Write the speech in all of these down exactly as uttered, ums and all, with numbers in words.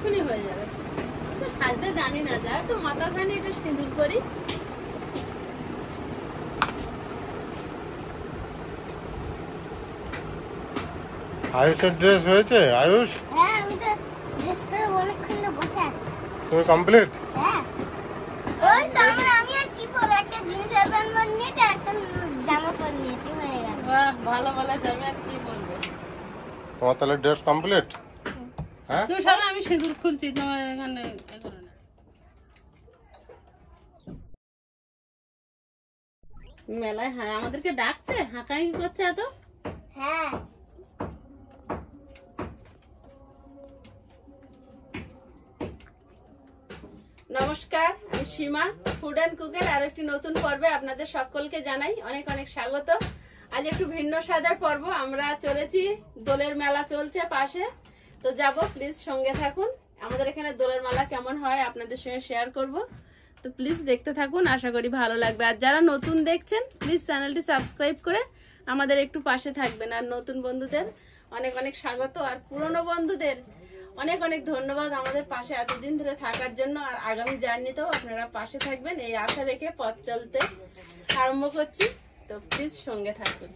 এক্ষুনি হয়ে যাবে। তো সাজতে জানি না, যা একটু মাথা ছানি একটু সিঁদুর করি। আয়ুষের ড্রেস হয়েছে? আয়ুষ, হ্যাঁ আমি তো ড্রেস করে অনেকক্ষণ বসে আছি। তুমি কমপ্লিট? হ্যাঁ ওই তো আমরা আমি আর কি পরে একটা জিন্সের প্যান্ট পরে নিয়েছি আর একটা জামা পরে নিয়েছি, হয়ে গেল। বাহ, ভালো ভালো যাবে আর কি বলবো। তোমার তাহলে ড্রেস কমপ্লিট? হ্যাঁ তুমি সরো, আমি সিঁদুর খুলছি, তোমার এখানে এ করো না। মেলায় হ্যাঁ আমাদেরকে ডাকছে, হাঁকাই করছে এত। হ্যাঁ নমস্কার, আমি সীমা, ফুড অ্যান্ড কুকের আর একটি নতুন পর্বে আপনাদের সকলকে জানাই অনেক অনেক স্বাগত। আজ একটু ভিন্ন স্বাদের পর্ব। আমরা চলেছি, দোলের মেলা চলছে পাশে, তো যাব, প্লিজ সঙ্গে থাকুন। আমাদের এখানে দোলের মেলা কেমন হয় আপনাদের সঙ্গে শেয়ার করব, তো প্লিজ দেখতে থাকুন, আশা করি ভালো লাগবে। আর যারা নতুন দেখছেন প্লিজ চ্যানেলটি সাবস্ক্রাইব করে আমাদের একটু পাশে থাকবেন। আর নতুন বন্ধুদের অনেক অনেক স্বাগত, আর পুরনো বন্ধুদের অনেক অনেক ধন্যবাদ আমাদের পাশে এতদিন ধরে থাকার জন্য। আর আগামী জার্নিতেও আপনারা পাশে থাকবেন এই আশা রেখে পথ চলতে আরম্ভ করছি, তো প্লিজ সঙ্গে থাকুন।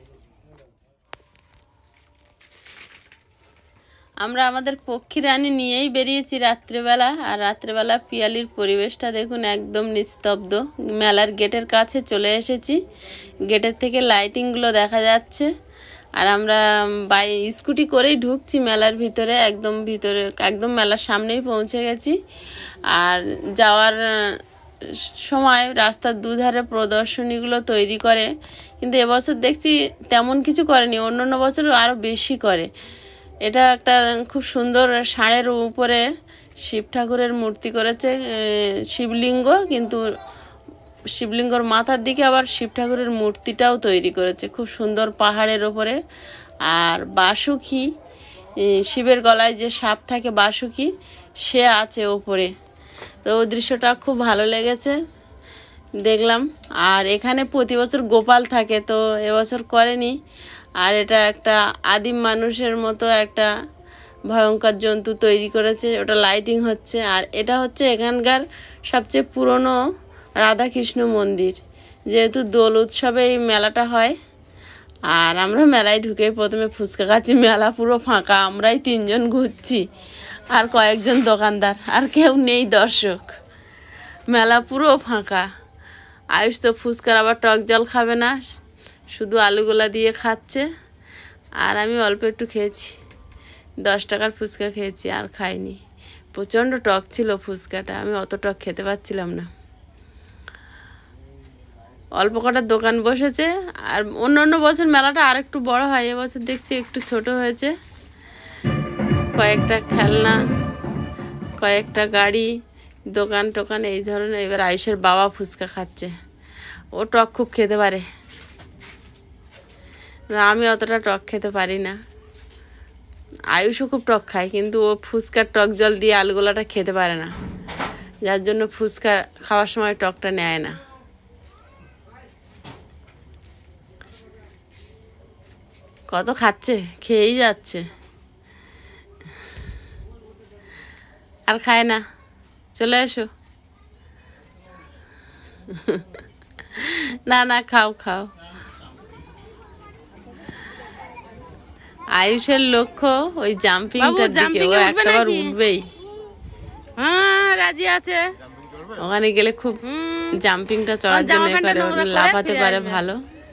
আমরা আমাদের পক্ষী রানী নিয়েই বেরিয়েছি রাত্রেবেলা। আর রাত্রেবেলা পিয়ালির পরিবেশটা দেখুন, একদম নিস্তব্ধ। মেলার গেটের কাছে চলে এসেছি, গেটের থেকে লাইটিংগুলো দেখা যাচ্ছে। আর আমরা বাই স্কুটি করেই ঢুকছি মেলার ভিতরে, একদম ভিতরে, একদম মেলার সামনেই পৌঁছে গেছি। আর যাওয়ার সময় রাস্তার দুধারে প্রদর্শনীগুলো তৈরি করে, কিন্তু এবছর দেখছি তেমন কিছু করেনি, অন্য অন্য বছর আরও বেশি করে। এটা একটা খুব সুন্দর ষাঁড়ের উপরে শিব ঠাকুরের মূর্তি করেছে, শিবলিঙ্গ, কিন্তু শিবলিঙ্গর মাথার দিকে আবার শিব ঠাকুরের মূর্তিটাও তৈরি করেছে খুব সুন্দর পাহাড়ের ওপরে। আর বাসুকি, শিবের গলায় যে সাপ থাকে বাসুকি, সে আছে ওপরে। তো ওই দৃশ্যটা খুব ভালো লেগেছে, দেখলাম। আর এখানে প্রতি বছর গোপাল থাকে, তো এবছর করেনি। আর এটা একটা আদিম মানুষের মতো একটা ভয়ঙ্কর জন্তু তৈরি করেছে, ওটা লাইটিং হচ্ছে। আর এটা হচ্ছে এখানকার সবচেয়ে পুরনো রাধাকৃষ্ণ মন্দির, যেহেতু দোল উৎসবে এই মেলাটা হয়। আর আমরা মেলায় ঢুকে প্রথমে ফুচকা খাচ্ছি, মেলা পুরো ফাঁকা, আমরাই তিনজন ঘুরছি আর কয়েকজন দোকানদার, আর কেউ নেই দর্শক, মেলা পুরো ফাঁকা। আয়ুষ তো ফুচকার আবার টক জল খাবে না, শুধু আলুগোলা দিয়ে খাচ্ছে। আর আমি অল্প একটু খেয়েছি, দশ টাকার ফুচকা খেয়েছি, আর খাইনি। প্রচণ্ড টক ছিল ফুচকাটা, আমি অত টক খেতে পারছিলাম না। অল্প কটা দোকান বসেছে। আর অন্য অন্য বছর মেলাটা আর একটু বড় হয়, এবছর দেখছি একটু ছোট হয়েছে। কয়েকটা খেলনা, কয়েকটা গাড়ি, দোকান টোকান এই ধরনের। এবার আয়ুষের বাবা ফুচকা খাচ্ছে, ও টক খুব খেতে পারে, আমি অতটা টক খেতে পারি না। আয়ুষও খুব টক খায়, কিন্তু ও ফুচকার টক জল দিয়ে আলুগোলাটা খেতে পারে না, যার জন্য ফুচকা খাওয়ার সময় টকটা নেয় না। কত খাচ্ছে, খেয়েই যাচ্ছে, আর খায় না। চলে এসো। না না, খাও খাও। আয়ুষের লক্ষ্য ওই জাম্পিংটার দিকে, ও একটাবার উঠবেই। হ্যাঁ রাজি আছে, ওখানে গেলে খুব জাম্পিংটা চড়ার জন্য করে, লাফাতে পারে ভালো।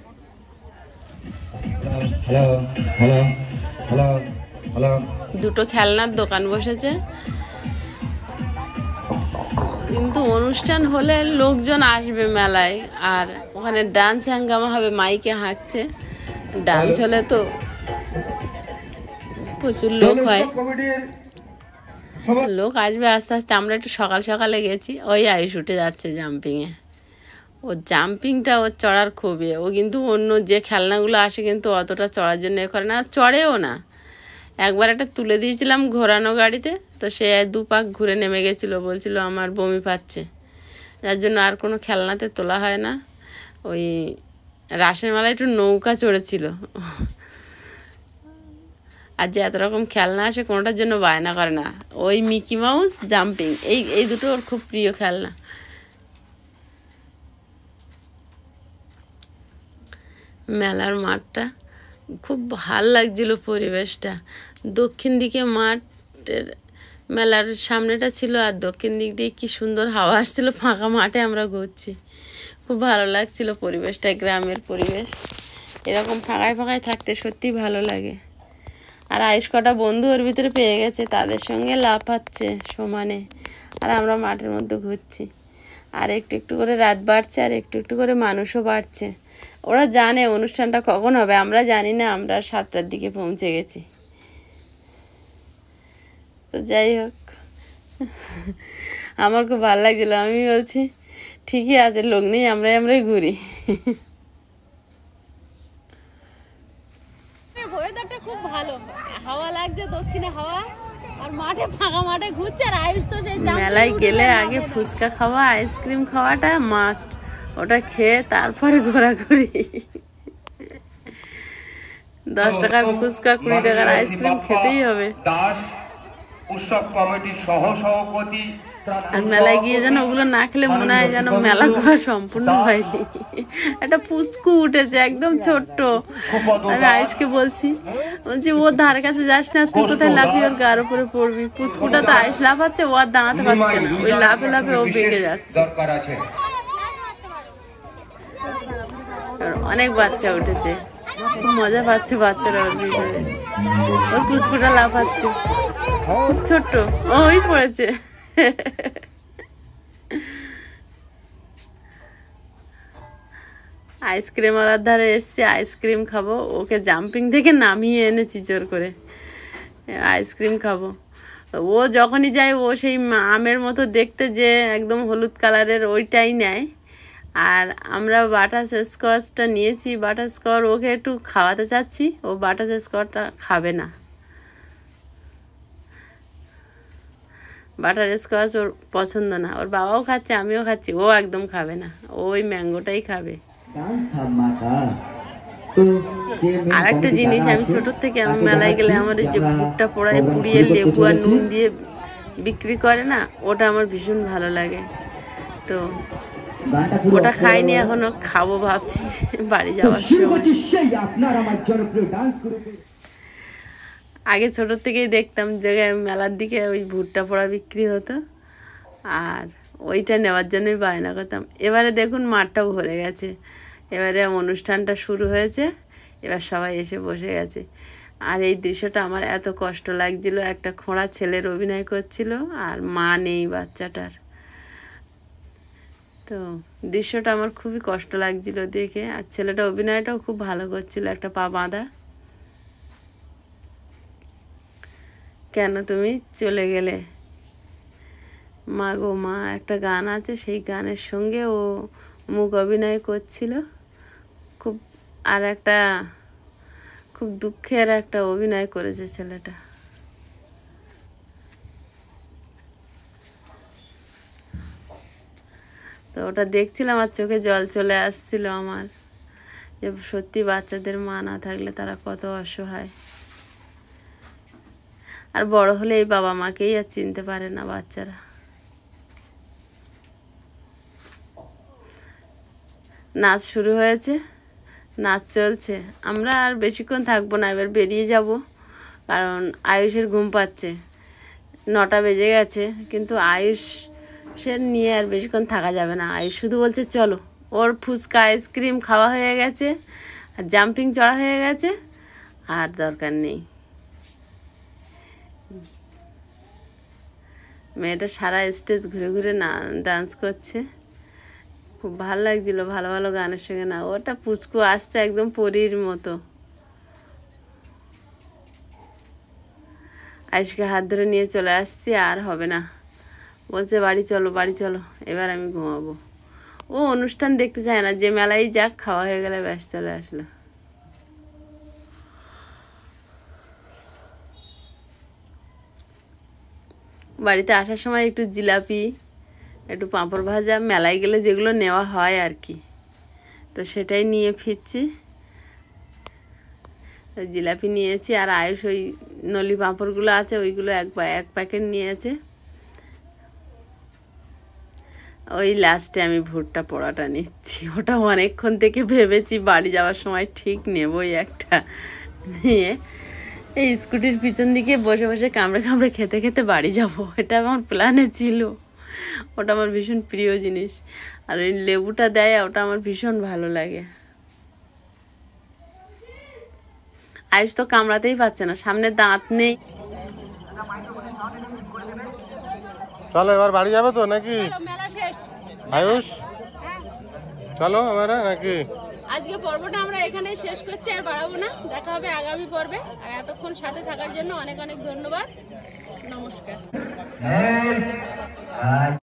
দুটো খেলনার দোকান বসেছে, কিন্তু অনুষ্ঠান হলে লোকজন আসবে মেলায়। আর ওখানে ডান্স হ্যাঙ্গামা হবে, মাইকে হাঁকছে। ডান্স হলে তো প্রচুর লোক হয়, লোক আসবে আস্তে আস্তে। আমরা একটু সকাল সকালে গেছি, ওই আয়ুষ উঠে যাচ্ছে জাম্পিংয়ে। ও জাম্পিংটা ওর চড়ার খুবই, ও কিন্তু অন্য যে খেলনাগুলো আসে কিন্তু অতটা চড়ার জন্য এ করে না, চড়েও না। একবার একটা তুলে দিয়েছিলাম ঘোরানো গাড়িতে, তো সে দু পাক ঘুরে নেমে গেছিলো, বলছিল আমার বমি পাচ্ছে, যার জন্য আর কোনো খেলনাতে তোলা হয় না। ওই রাসের মেলায় একটু নৌকা চড়েছিল, আর যে এত রকম খেলনা আসে কোনোটার জন্য বায়না করে না। ওই মিকি মাউস, জাম্পিং, এই এই দুটো ওর খুব প্রিয় খেলনা। মেলার মাঠটা খুব ভাল লাগছিল, পরিবেশটা। দক্ষিণ দিকে মাঠের মেলার সামনেটা ছিল, আর দক্ষিণ দিক দিয়ে কি সুন্দর হাওয়া আসছিল, ফাঁকা মাঠে আমরা ঘুরছি, খুব ভালো লাগছিল পরিবেশটা, গ্রামের পরিবেশ। এরকম ফাঁকায় ফাঁকায় থাকতে সত্যি ভালো লাগে। আর আয়ুষ কটা বন্ধু ওর ভিতরে পেয়ে গেছে, তাদের সঙ্গে লাফাচ্ছে সমানে, আর আমরা মাঠের মধ্যে ঘুরছি। আর একটু একটু করে রাত বাড়ছে, আর একটু একটু করে মানুষও বাড়ছে। ওরা জানে অনুষ্ঠানটা কখন হবে, আমরা জানি না। আমরা সাতটার দিকে পৌঁছে গেছি। তো যাই হোক, আমার খুব ভালো লাগছিল। আমি বলছি ঠিকই আছে, লোক নেই, আমরাই আমরাই ঘুরি। ওয়েদারটা খুব ভালো, হাওয়া লাগছে, দক্ষিণে হাওয়া, আর মাঠে ফাঁকা মাঠে ঘুরছে। আর আয়ুষ তো সেই মেলায় গেলে আগে ফুচকা খাওয়া, আইসক্রিম খাওয়াটা মাস্ট। ওটা খেয়ে তারপরে ঘোরাঘুরি। দশ টাকার ফুচকা, কুড়ি টাকার আইসক্রিম খেতেই হবে। উৎসব কমিটির সহ সভাপতি। আর মেলায় গিয়ে যেন ওগুলো না খেলে মনে হয় যেন মেলা ঘোরা সম্পূর্ণ হয়নি। একটা পুচকু উঠেছে একদম ছোট্ট। আমি আয়ুষকে বলছি বলছি ওর ধারে কাছে যাস না, তুই কোথায় লাফিয়ে ওর গার উপরে পড়বি। পুচকুটা তো আয়ুষ লাফাচ্ছে, ও আর দাঁড়াতে পারছে না, ওই লাফে লাফে ও বেঁকে যাচ্ছে। অনেক বাচ্চা উঠেছে, খুব মজা পাচ্ছে বাচ্চারা ওর ভিতরে। ওই পুচকুটা লাফাচ্ছে, খুব ছোট্ট, ওই পড়েছে। আইসক্রিম ওলার ধারে এসছে, আইসক্রিম খাবো। ওকে জাম্পিং থেকে নামিয়ে এনেছি জোর করে, আইসক্রিম খাবো। ও যখনই যায় ও সেই আমের মতো দেখতে, যে একদম হলুদ কালারের, ওইটাই নেয়। আর আমরা বাটার স্কচটা নিয়েছি, বাটার স্কচ ওকে একটু খাওয়াতে চাচ্ছি, ও বাটার স্কচটা খাবে না। বাটার স্কচ ওর পছন্দ না, ওর বাবাও খাচ্ছে, আমিও খাচ্ছি, ও একদম খাবে না, ও ওই ম্যাঙ্গোটাই খাবে। আর একটা জিনিস, আমি ছোটোর থেকে আমি মেলায় গেলে আমার এই যে ভুট্টা পোড়ায় পুড়িয়ে লেবু আর নুন দিয়ে বিক্রি করে না, ওটা আমার ভীষণ ভালো লাগে। তো ওটা খাইনি এখনো, খাবো ভাবছি বাড়ি যাওয়ার সময়। আগে ছোটোর থেকেই দেখতাম যে মেলার দিকে ওই ভুট্টা পোড়া বিক্রি হতো, আর ওইটা নেওয়ার জন্যই বায়না করতাম। এবারে দেখুন মাঠটাও ভরে গেছে, এবারে অনুষ্ঠানটা শুরু হয়েছে, এবার সবাই এসে বসে গেছে। আর এই দৃশ্যটা আমার এত কষ্ট লাগছিল, একটা খোঁড়া ছেলের অভিনয় করছিল, আর মা নেই বাচ্চাটার। তো দৃশ্যটা আমার খুবই কষ্ট লাগছিল দেখে। আর ছেলেটা অভিনয়টাও খুব ভালো করছিল, একটা পা বাঁধা। কেন তুমি চলে গেলে মা গো মা, একটা গান আছে, সেই গানের সঙ্গে ও মুখ অভিনয় করছিল খুব। আর একটা খুব দুঃখের একটা অভিনয় করেছে ছেলেটা। তো ওটা দেখছিলাম আর চোখে জল চলে আসছিল আমার, যে সত্যি বাচ্চাদের মা না থাকলে তারা কত অসহায়। আর বড় হলে এই বাবা মাকেই আর চিনতে পারে না বাচ্চারা। নাচ শুরু হয়েছে, নাচ চলছে। আমরা আর বেশিক্ষণ থাকবো না, এবার বেরিয়ে যাব, কারণ আয়ুষের ঘুম পাচ্ছে, নটা বেজে গেছে। কিন্তু আয়ুষের নিয়ে আর বেশিক্ষণ থাকা যাবে না। আয়ুষ শুধু বলছে চলো, ওর ফুচকা আইসক্রিম খাওয়া হয়ে গেছে, আর জাম্পিং চড়া হয়ে গেছে, আর দরকার নেই। মেয়েটা সারা স্টেজ ঘুরে ঘুরে না ডান্স করছে, খুব ভালো লাগছিল, ভালো ভালো গানের সঙ্গে। না ওটা পুচকু আসছে একদম পরীর মতো। আয়ুষকে হাত ধরে নিয়ে চলে আসছি, আর হবে না, বলছে বাড়ি চলো বাড়ি চলো, এবার আমি ঘুমাবো। ও অনুষ্ঠান দেখতে চায় না, যে মেলায় যাক, খাওয়া হয়ে গেলে ব্যাস চলে আসলো। বাড়িতে আসার সময় একটু জিলাপি, একটু পাঁপড় ভাজা, মেলায় গেলে যেগুলো নেওয়া হয় আর কি, তো সেটাই নিয়ে ফিরছি। জিলাপি নিয়েছি, আর আয়ুষ ওই নলি পাঁপড়গুলো আছে ওইগুলো এক এক প্যাকেট নিয়েছে। ওই লাস্টে আমি ভুট্টা পোড়াটা নিচ্ছি, ওটা অনেকক্ষণ থেকে ভেবেছি বাড়ি যাওয়ার সময় ঠিক নেবই একটা নিয়ে। এই স্কুটির পিছন দিকে বসে বসে কামড়ে কামড়ে খেতে খেতে বাড়ি যাব, এটা আমার প্ল্যানে ছিল। ওটা আমার ভীষণ প্রিয় জিনিস, আর ওই লেবুটা দেয় ওটা আমার ভীষণ ভালো লাগে। আয়ুষ তো কামড়াতেই পারছে না, সামনে দাঁত নেই। চলো এবার বাড়ি যাবে তো নাকি মেলা শেষ আয়ুষ? চলো এবারে নাকি? আজকে পর্বটা আমরা এখানে শেষ করছি, আর বাড়াবো না। দেখা হবে আগামী পর্বে। আর এতক্ষণ সাথে থাকার জন্য অনেক অনেক ধন্যবাদ। নমস্কার।